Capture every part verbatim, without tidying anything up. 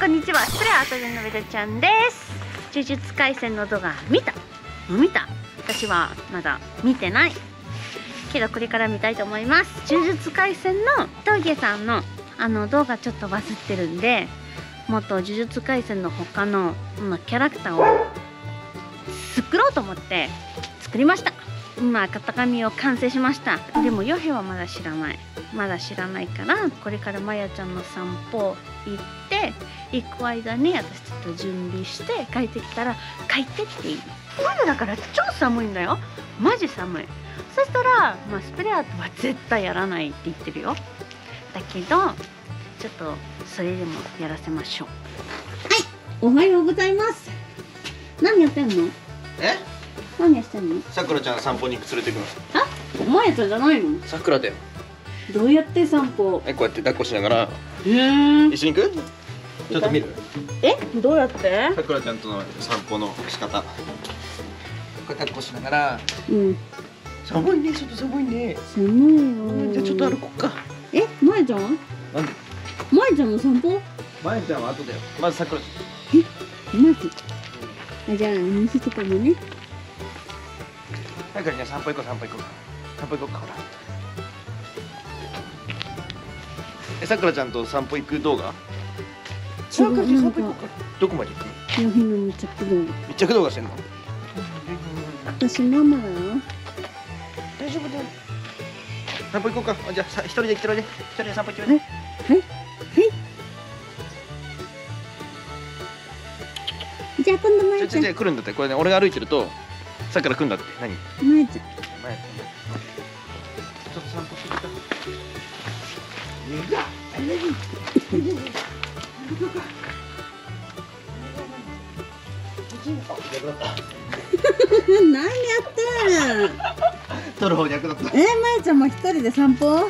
んにちは、スプレーアートでのべたちゃんです。呪術廻戦の動画見た見た私はまだ見てないけど、これから見たいと思います。呪術廻戦のトゲさんのあの動画ちょっとバズってるんで、もっと呪術廻戦の他の、まあ、キャラクターを作ろうと思って作りました。今型紙を完成しました。でもヨヘはまだ知らないまだ知らないから、これからまやちゃんの散歩行って行く間に私ちょっと準備して帰ってきたら帰ってっていい。冬だから超寒いんだよ、マジ寒い。そしたら、まあ、スプレーアートは絶対やらないって言ってるよ。だけどちょっとそれでもやらせましょう。はい、おはようございます。何やってんの？ え？ 何やってんの？ さくらちゃん散歩に連れてくの。 あ、まやちゃんじゃないの？ さくらだよ。 どうやって散歩？ え、こうやって抱っこしながら。 へえ。 一緒に行く？ちょっと見る？ え、どうやって？ さくらちゃんとの散歩の仕方。こう抱っこしながら。 うん。 寒いね、ちょっと寒いね。 寒いよ。 じゃあちょっと歩こうか。 え、まやちゃん？ なんで？ まやちゃんの散歩？ まやちゃんは後だよ。まずさくらちえ、まず。あ、じゃあにひきともね。 さくらちゃん散歩行こう、散歩行こうか。散歩行こうか、ほら。え、さくらちゃんと散歩行く動画？ 違う、なんかどこまで行くの？ ヨヘの密着動画。 密着動画してんの？ 私ママだよ。 大丈夫だよ。散歩行こうか。あ、じゃあさ一人で行ってるね。一人で散歩行ってるはいね。 はいはい。じゃあ今度まじゃあじゃあやちゃん。 じゃあ来るんだって。これね、俺が歩いてるとさくら来るんだって。何？ まやちゃん。 前ちょっと散歩してきた。いや、 何やってる？ 取る方逆だった。 えー、まやちゃんも一人で散歩？ よ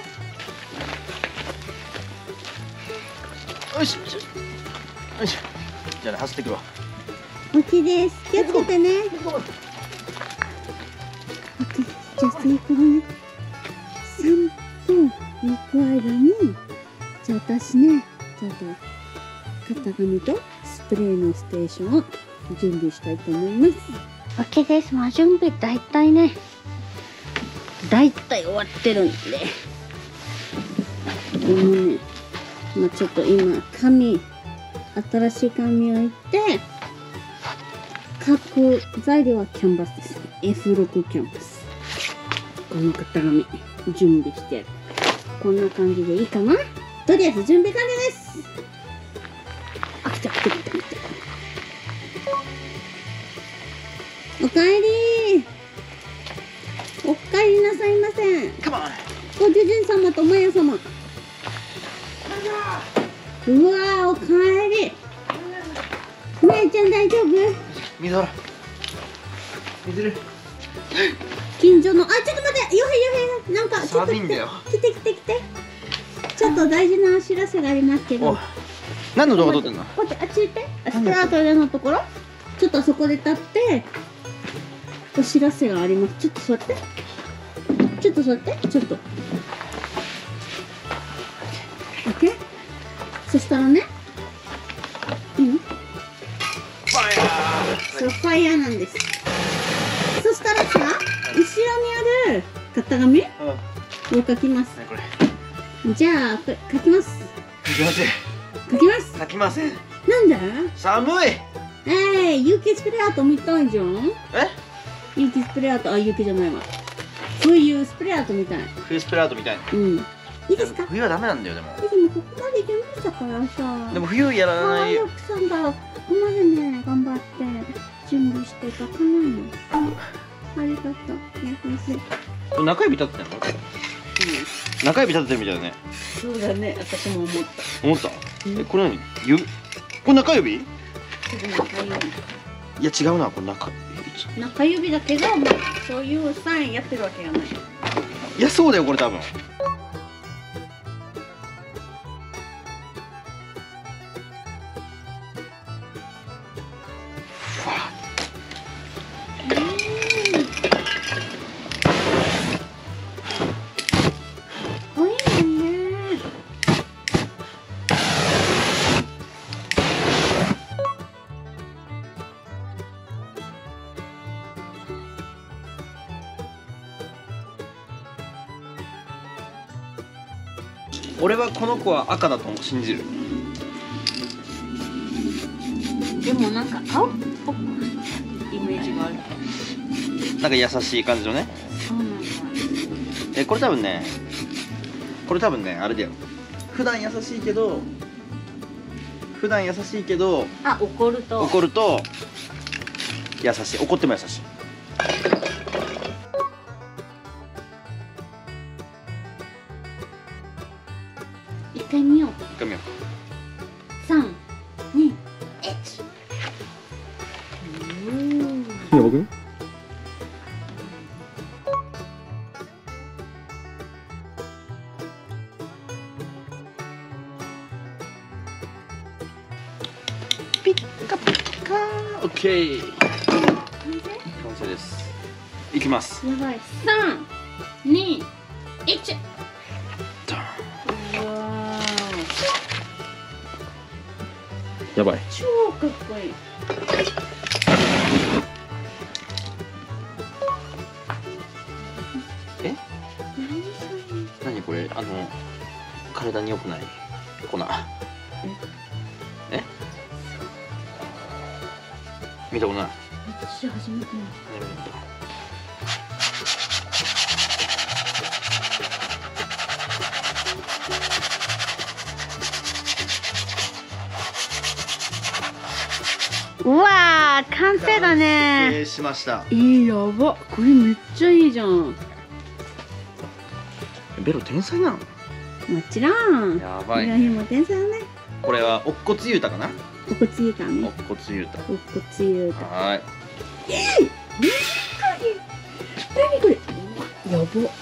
しよしよし。じゃあね、走ってくるわ。 オッケーです。気をつけてね。オッケー。じゃあ成功ね。散歩行く間に、じゃあ私ね、ちょっと型紙とスプレーのステーションを準備したいと思います。オッケーです。まあ準備大体ね、大体終わってるんで。でもね、まあちょっと今紙、新しい紙を置いて、書く材料はキャンバスです。エフろく キャンバス。この型紙準備してある。こんな感じでいいかな。とりあえず準備完了です。あ、来た来た来た来た。おかえり。おかえりなさいませ。 カモン。 ご主人様とまや様。うわー、おかえり。まやちゃん大丈夫？ 水ほら。水る。 近所の、あ、ちょっと待って、よへよへ、なんかちょっと寒いんだよ。 来て来て来て。ちょっと大事なお知らせがありますけど。 お、何の動画撮ってんの？ こうやって、あっち行って、スプレーアートでのところ。ちょっとそこで立って。お知らせがあります。ちょっと座って。ちょっと座って、ちょっと。オッケー。そしたらね。いい？ ファイヤー。 そう、ファイヤーなんです。そしたらさ、後ろにある型紙を書きます。 これ。 じゃあ、書きます。 書きません。 書きます。 書きません。 なんで？ 寒い。 えー、有機スプレーアートみたいじゃん。 え？ 有機スプレーアート、あ、有機じゃないわ。そういうスプレーアートみたい。 冬スプレーアートみたいな。 うん。いいですか？ 冬はダメなんだよ、でも。 でもここまで出ましたからさ。 でも冬やらないよ。 あ、奥さんがここまでね、頑張って準備して書かないの。ありがとう。優しい。 これ中指立ててんの？中指立ててるみたいだね。 そうだね、私も思った。 思った？え、これ何？指？これ中指？い中指。 や違うな、これ中指。 中指だけど、まあ、そういうサインやってるわけがない。 いや、そうだよ、これ多分。 俺はこの子は赤だと信じる。 でもなんか青っぽくイメージがある。 なんか優しい感じのね。 そうなんだ。 え、これ多分ね、これ多分ね、あれだよ。普段優しいけど、普段優しいけど、 あ、怒ると怒ると優しい。怒っても優しい。 一回見よう。 一回見よ三、二、一。 う。やばくね？ピッカピッカー。オッケー。完成です。いきます。 やばい。三、二、一。うわー。 やばい。 超かっこいい。 え？ 何それ？ 何これ？あの体に良くない粉。え？見たことない。 私初めて見た。うわー、完成だね。 完成しました。 えー、やば。これめっちゃいいじゃん。 ベロ天才なの？ もちろん。 やばいいや、今天才だね。 これはおっこつゆうたかな？ おこつゆたおねっ。こつゆうた。 おこつゆた。 はーい。 何これ。やば。 やばくない？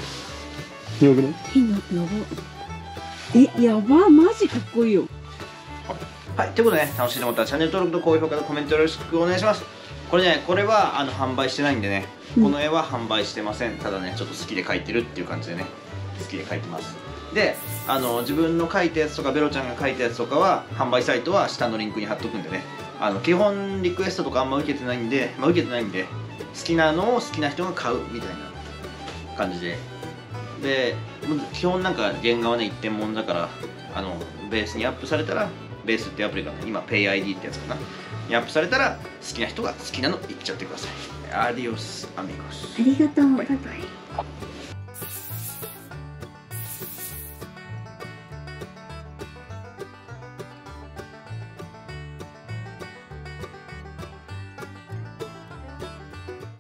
え、な、やば。え、やば、マジかっこいいよ。 はい、ということでね、楽しいと思ったらチャンネル登録と高評価とコメントよろしくお願いします。これね、これはあの販売してないんでね、 うんこの絵は販売してません。ただね、ちょっと好きで描いてるっていう感じでね、好きで描いてます。で、あの自分の描いたやつとかベロちゃんが描いたやつとかは販売サイトは下のリンクに貼っとくんでね、あの基本リクエストとかあんま受けてないんで、まあ、受けてないんで好きなのを好きな人が買うみたいな感じで、で基本なんか原画はね一点物だから、あのベースにアップされたら、ベースっていうアプリがね、今 ペイアイディー ってやつかなにアップされたら、好きな人が好きなの言っちゃってください。アディオスアミゴス。 ありがとう。バイバイ。